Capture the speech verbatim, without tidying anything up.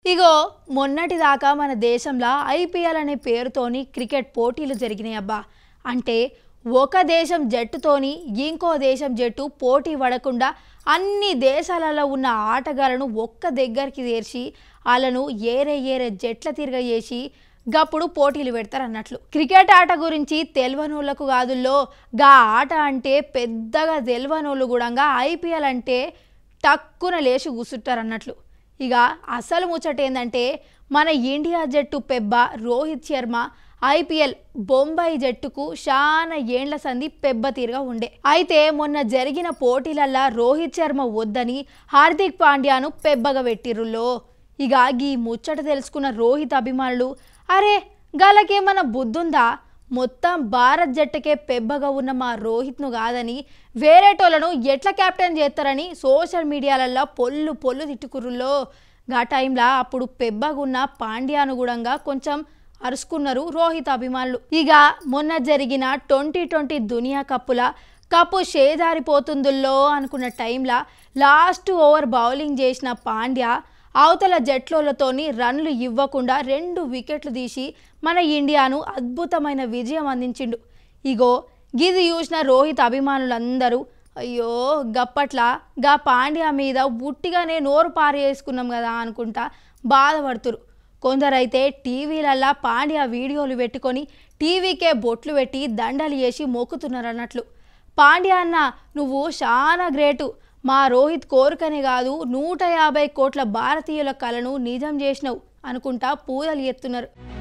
ఇగో మొన్నటి దాకా మన దేశంలో ఐపీఎల్ అనే పేరుతోని క్రికెట్ పోటీలు జరిగినాయి అబ్బా. అంటే ఒక దేశం జట్టుతోని ఇంకో దేశం జట్టు పోటీ పడకుండా అన్ని దేశాలలో ఉన్న ఆటగాళ్లను ఒక్క దగ్గరికి చేర్చి వాళ్ళను ఏరే ఏరే జట్ల తిరగజేసి గప్పుడు పోటీలు పెడతారు అన్నట్లు. క్రికెట్ ఆట గురించి తెలియనోళ్లకు కాదుల్లో గా ఆట అంటే పెద్దగా తెలియనోళ్ళు కూడా ఐపీఎల్ అంటే టక్కున లేచి కూర్చుంటారు అన్నట్లు. ఇక అసలు ముచ్చట ఏంటంటే మన ఇండియా జట్టు పెబ్బ రోహిత్ శర్మ ఐపీఎల్ బొంబాయి జట్టుకు చాలా ఏండ్ల సంధి పెబ్బ తీరుగా ఉండే. అయితే మొన్న జరిగిన పోటీలల్లా రోహిత్ శర్మ వద్దని హార్దిక్ పాండ్యాను పెబ్బగా పెట్టిర్రులో. ఇక ఈ ముచ్చట తెలుసుకున్న రోహిత్ అభిమానులు అరే గాలకేమన్నా బుద్ధుందా, మొత్తం భారత్ జట్టుకే పెబ్బగా ఉన్న మా రోహిత్ను కాదని వేరేటోళ్లను ఎట్లా కెప్టెన్ చేస్తారని సోషల్ మీడియాలల్లో పొల్లు పొల్లు తిట్టుకుర్రుల్లో. గా టైంలో అప్పుడు పెబ్బగున్న పాండ్యాను కూడా కొంచెం అరుచుకున్నారు రోహిత్ అభిమానులు. ఇక మొన్న జరిగిన ట్వంటీ ట్వంటీ దునియా కప్పుల కప్పు షేదారిపోతుందుల్లో అనుకున్న టైంలో లాస్ట్ ఓవర్ బౌలింగ్ చేసిన పాండ్యా అవతల జట్లతోని రన్లు ఇవ్వకుండా రెండు వికెట్లు తీసి మన ఇండియాను అద్భుతమైన విజయం అందించిండు. ఇగో గిది చూసిన రోహిత్ అభిమానులందరూ అయ్యో గప్పట్ల గా పాండ్యా మీద ఉట్టిగానే నోరు పారేసుకున్నాం కదా అనుకుంటా బాధపడుతురు. కొందరైతే టీవీలల్లా పాండ్యా వీడియోలు పెట్టుకొని టీవీకే బొట్లు పెట్టి దండలు చేసి మొక్కుతున్నారు అన్నట్లు. పాండ్యా అన్న నువ్వు చాలా గ్రేటు, మా రోహిత్ కోరికనే కాదు నూట యాభై కోట్ల భారతీయుల కలను నిజం చేసినావు అనుకుంటా పూజలు ఎత్తున్నారు.